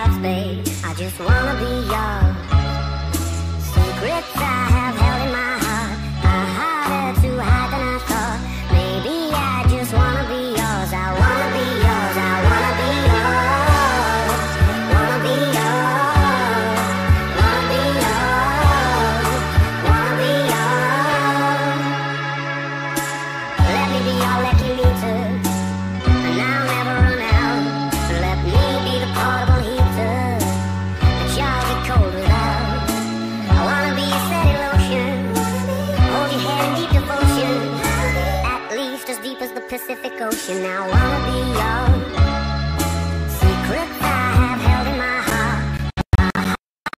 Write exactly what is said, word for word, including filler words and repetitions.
thoughts, babe. I just wanna be yours. Secrets I have held in my heart are harder to hide than I thought. Maybe I just wanna be yours. I wanna be yours. I wanna be yours. Wanna be yours. Wanna be yours. Wanna be yours. Let me be all that you need to, and I'll never run out. Let me be the portable heater that y'all get cold without. I wanna be a steady lotion, hold your hand in deep devotion, at least as deep as the Pacific Ocean. I wanna be yours.